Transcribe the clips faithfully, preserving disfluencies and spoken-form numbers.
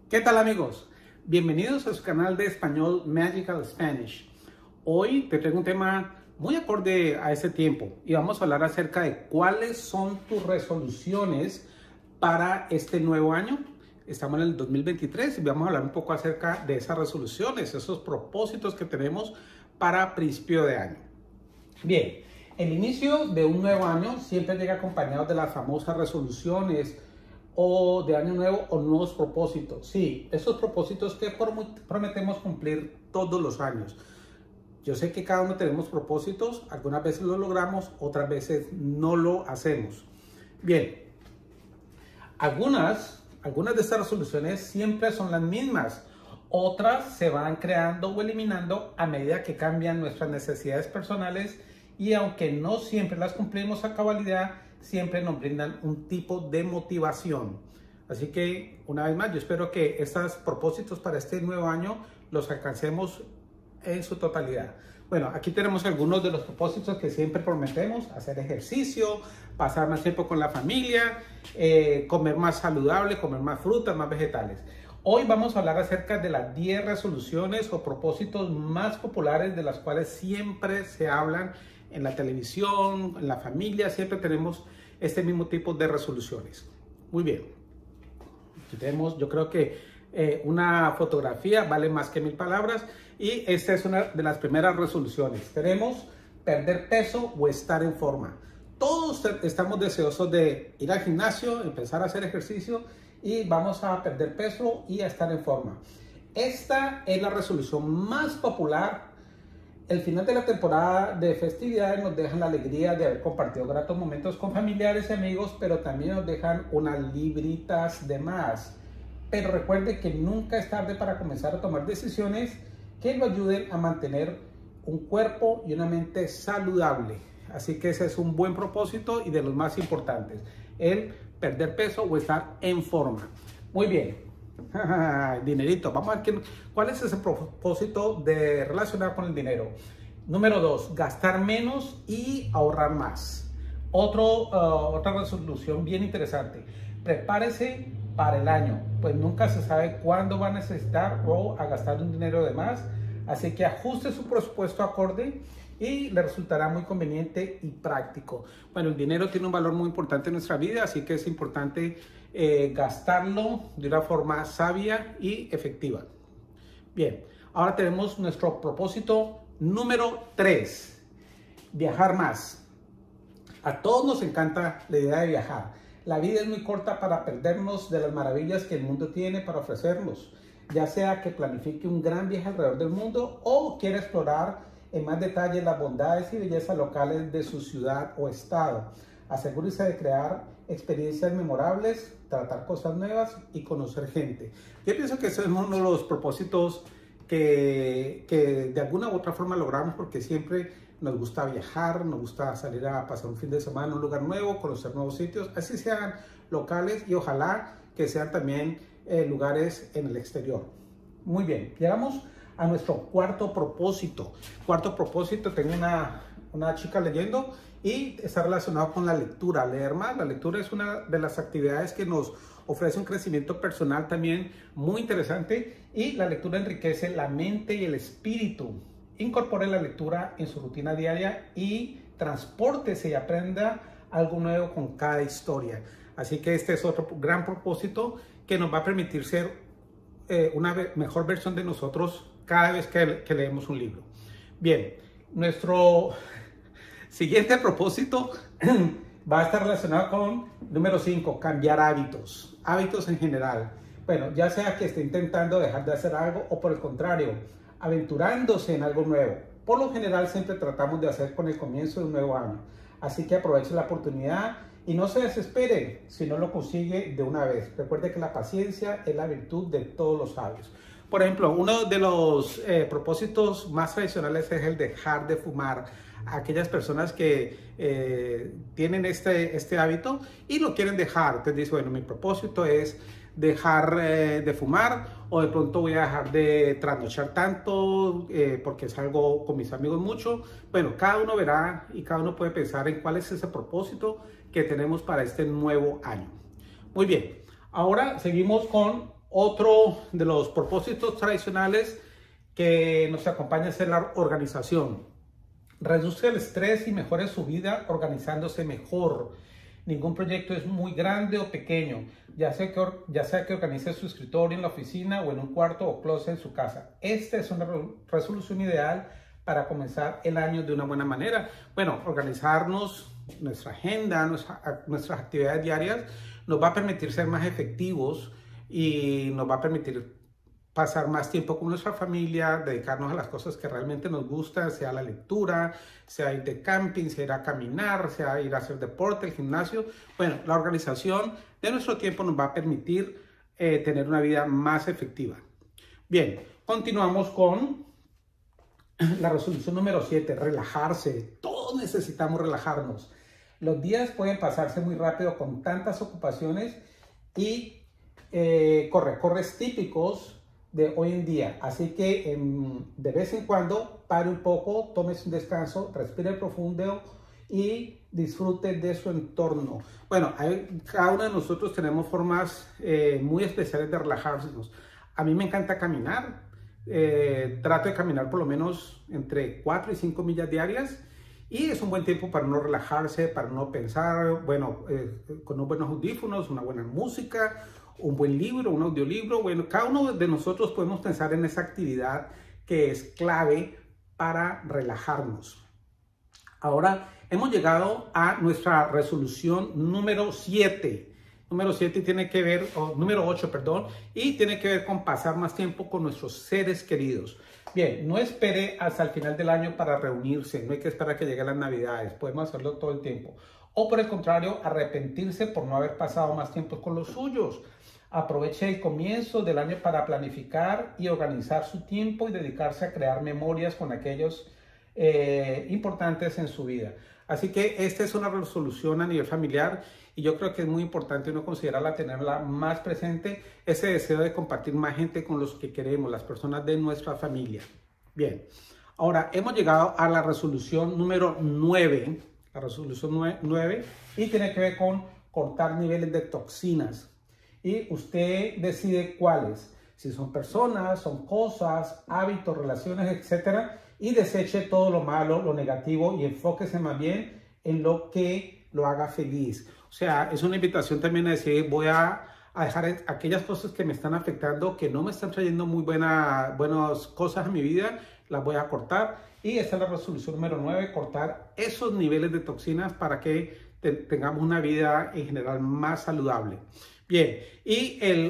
¿Qué tal, amigos? Bienvenidos a su canal de español Magical Spanish. Hoy te traigo un tema muy acorde a ese tiempo y vamos a hablar acerca de cuáles son tus resoluciones para este nuevo año. Estamos en el dos mil veintitrés y vamos a hablar un poco acerca de esas resoluciones, esos propósitos que tenemos para principio de año. Bien, el inicio de un nuevo año siempre llega acompañado de las famosas resoluciones o de año nuevo o nuevos propósitos. Sí, esos propósitos que prometemos cumplir todos los años. Yo sé que cada uno tenemos propósitos, algunas veces lo logramos, otras veces no lo hacemos. Bien, algunas, algunas de estas resoluciones siempre son las mismas. Otras se van creando o eliminando a medida que cambian nuestras necesidades personales y aunque no siempre las cumplimos a cabalidad, siempre nos brindan un tipo de motivación. Así que, una vez más, yo espero que estos propósitos para este nuevo año los alcancemos en su totalidad. Bueno, aquí tenemos algunos de los propósitos que siempre prometemos: hacer ejercicio, pasar más tiempo con la familia, eh, comer más saludable, comer más frutas, más vegetales. Hoy vamos a hablar acerca de las diez resoluciones o propósitos más populares de las cuales siempre se hablan en la televisión, en la familia, siempre tenemos este mismo tipo de resoluciones. Muy bien. Aquí tenemos, yo creo que eh, una fotografía vale más que mil palabras y esta es una de las primeras resoluciones. Tenemos perder peso o estar en forma. Todos estamos deseosos de ir al gimnasio, empezar a hacer ejercicio y vamos a perder peso y a estar en forma. Esta es la resolución más popular. El final de la temporada de festividades nos dejan la alegría de haber compartido gratos momentos con familiares y amigos, pero también nos dejan unas libritas de más. Pero recuerde que nunca es tarde para comenzar a tomar decisiones que lo ayuden a mantener un cuerpo y una mente saludable. Así que ese es un buen propósito y de los más importantes, el perder peso o estar en forma. Muy bien. Dinerito, vamos a ver qué, cuál es ese propósito de relacionar con el dinero. Número dos, gastar menos y ahorrar más. Otro, uh, otra resolución bien interesante: prepárese para el año, pues nunca se sabe cuándo va a necesitar o a gastar un dinero de más, así que ajuste su presupuesto acorde y le resultará muy conveniente y práctico. Bueno, el dinero tiene un valor muy importante en nuestra vida, así que es importante eh, gastarlo de una forma sabia y efectiva. Bien, ahora tenemos nuestro propósito número tres, viajar más. A todos nos encanta la idea de viajar. La vida es muy corta para perdernos de las maravillas que el mundo tiene para ofrecernos, ya sea que planifique un gran viaje alrededor del mundo o quiera explorar en más detalle las bondades y bellezas locales de su ciudad o estado. Asegúrese de crear experiencias memorables, tratar cosas nuevas y conocer gente. Yo pienso que ese es uno de los propósitos que, que de alguna u otra forma logramos, porque siempre nos gusta viajar, nos gusta salir a pasar un fin de semana en un lugar nuevo, conocer nuevos sitios, así sean locales y ojalá que sean también eh, lugares en el exterior. Muy bien, llegamos a nuestro cuarto propósito. Cuarto propósito, tengo una, una chica leyendo y está relacionado con la lectura, leer más. La lectura es una de las actividades que nos ofrece un crecimiento personal también muy interesante y la lectura enriquece la mente y el espíritu. Incorpore la lectura en su rutina diaria y transpórtese y aprenda algo nuevo con cada historia. Así que este es otro gran propósito que nos va a permitir ser eh, una mejor versión de nosotros cada vez que, que leemos un libro. Bien, nuestro siguiente propósito va a estar relacionado con número cinco, cambiar hábitos, hábitos en general. Bueno, ya sea que esté intentando dejar de hacer algo o por el contrario, aventurándose en algo nuevo. Por lo general siempre tratamos de hacer con el comienzo de un nuevo año. Así que aproveche la oportunidad y no se desespere si no lo consigue de una vez. Recuerde que la paciencia es la virtud de todos los sabios. Por ejemplo, uno de los eh, propósitos más tradicionales es el dejar de fumar. Aquellas personas que eh, tienen este, este hábito y lo quieren dejar. Entonces dice, bueno, mi propósito es dejar eh, de fumar, o de pronto voy a dejar de trasnochar tanto eh, porque salgo con mis amigos mucho. Bueno, cada uno verá y cada uno puede pensar en cuál es ese propósito que tenemos para este nuevo año. Muy bien, ahora seguimos con otro de los propósitos tradicionales que nos acompaña es la organización. Reduce el estrés y mejore su vida organizándose mejor. Ningún proyecto es muy grande o pequeño, ya sea, que, ya sea que organice su escritorio en la oficina o en un cuarto o closet en su casa. Esta es una resolución ideal para comenzar el año de una buena manera. Bueno, organizarnos nuestra agenda, nuestra, nuestras actividades diarias nos va a permitir ser más efectivos y nos va a permitir pasar más tiempo con nuestra familia, dedicarnos a las cosas que realmente nos gustan, sea la lectura, sea ir de camping, sea ir a caminar, sea ir a hacer deporte, el gimnasio. Bueno, la organización de nuestro tiempo nos va a permitir eh, tener una vida más efectiva. Bien, continuamos con la resolución número siete, relajarse. Todos necesitamos relajarnos. Los días pueden pasarse muy rápido con tantas ocupaciones y eh, corre-corres típicos de hoy en día, así que eh, de vez en cuando pare un poco, tómese un descanso, respire profundo y disfrute de su entorno. Bueno, hay, cada uno de nosotros tenemos formas eh, muy especiales de relajarnos. A mí me encanta caminar, eh, trato de caminar por lo menos entre cuatro y cinco millas diarias y es un buen tiempo para no relajarse, para no pensar, bueno, eh, con unos buenos audífonos, una buena música, un buen libro, un audiolibro. Bueno, cada uno de nosotros podemos pensar en esa actividad que es clave para relajarnos. Ahora hemos llegado a nuestra resolución número siete. Número siete tiene que ver, o número ocho, perdón, y tiene que ver con pasar más tiempo con nuestros seres queridos. Bien, no espere hasta el final del año para reunirse, no hay que esperar a que lleguen las navidades, podemos hacerlo todo el tiempo. O por el contrario, arrepentirse por no haber pasado más tiempo con los suyos. Aproveche el comienzo del año para planificar y organizar su tiempo y dedicarse a crear memorias con aquellos eh, importantes en su vida. Así que esta es una resolución a nivel familiar y yo creo que es muy importante uno considerarla, tenerla más presente, ese deseo de compartir más gente con los que queremos, las personas de nuestra familia. Bien, ahora hemos llegado a la resolución número nueve, la resolución nueve, y tiene que ver con cortar niveles de toxinas. Y usted decide cuáles, si son personas, son cosas, hábitos, relaciones, etcétera, y deseche todo lo malo, lo negativo y enfóquese más bien en lo que lo haga feliz. O sea, es una invitación también a decir, voy a, a dejar aquellas cosas que me están afectando, que no me están trayendo muy buena, buenas cosas a mi vida, las voy a cortar. Y esta es la resolución número nueve, cortar esos niveles de toxinas para que te, tengamos una vida en general más saludable. Bien, y el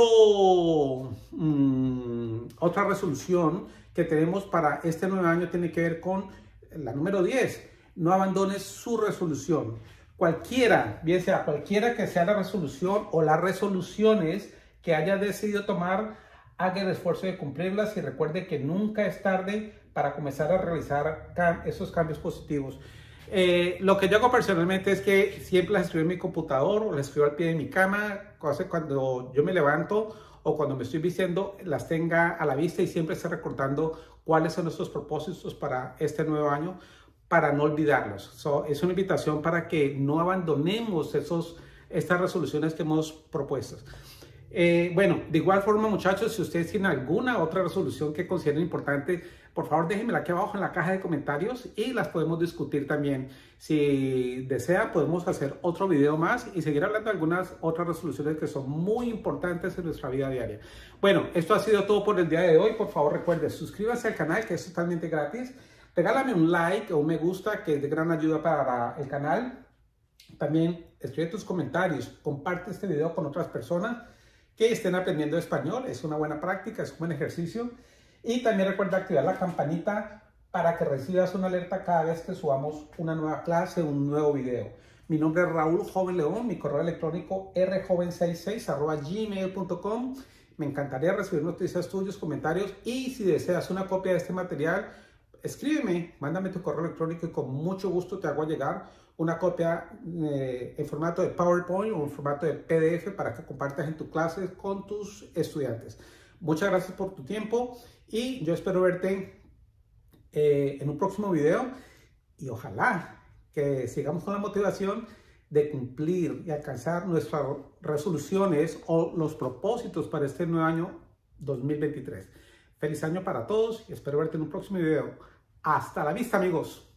otro, mmm, otra resolución que tenemos para este nuevo año tiene que ver con la número diez. No abandones su resolución. Cualquiera, bien sea cualquiera que sea la resolución o las resoluciones que haya decidido tomar, haga el esfuerzo de cumplirlas y recuerde que nunca es tarde para comenzar a realizar cam- esos cambios positivos. Eh, lo que yo hago personalmente es que siempre las escribo en mi computador o las escribo al pie de mi cama, cosa cuando yo me levanto o cuando me estoy vistiendo las tenga a la vista y siempre esté recordando cuáles son nuestros propósitos para este nuevo año para no olvidarlos. So, es una invitación para que no abandonemos esos, estas resoluciones que hemos propuesto. Eh, bueno, de igual forma, muchachos, si ustedes tienen alguna otra resolución que consideren importante, por favor déjenmela aquí abajo en la caja de comentarios y las podemos discutir también. Si desean, podemos hacer otro video más y seguir hablando de algunas otras resoluciones que son muy importantes en nuestra vida diaria. Bueno, esto ha sido todo por el día de hoy. Por favor, recuerden, suscríbanse al canal, que es totalmente gratis. Regálame un like o un me gusta, que es de gran ayuda para el canal. También escribe tus comentarios, comparte este video con otras personas que estén aprendiendo español. Es una buena práctica, es un buen ejercicio. Y también recuerda activar la campanita para que recibas una alerta cada vez que subamos una nueva clase, un nuevo video. Mi nombre es Raúl Joven León, mi correo electrónico r joven sesenta y seis arroba gmail punto com. Me encantaría recibir noticias tuyos, comentarios, y si deseas una copia de este material, escríbeme, mándame tu correo electrónico y con mucho gusto te hago llegar una copia eh, en formato de PowerPoint o en formato de P D F para que compartas en tu clase con tus estudiantes. Muchas gracias por tu tiempo y yo espero verte eh, en un próximo video y ojalá que sigamos con la motivación de cumplir y alcanzar nuestras resoluciones o los propósitos para este nuevo año dos mil veintitrés. Feliz año para todos y espero verte en un próximo video. Hasta la vista, amigos.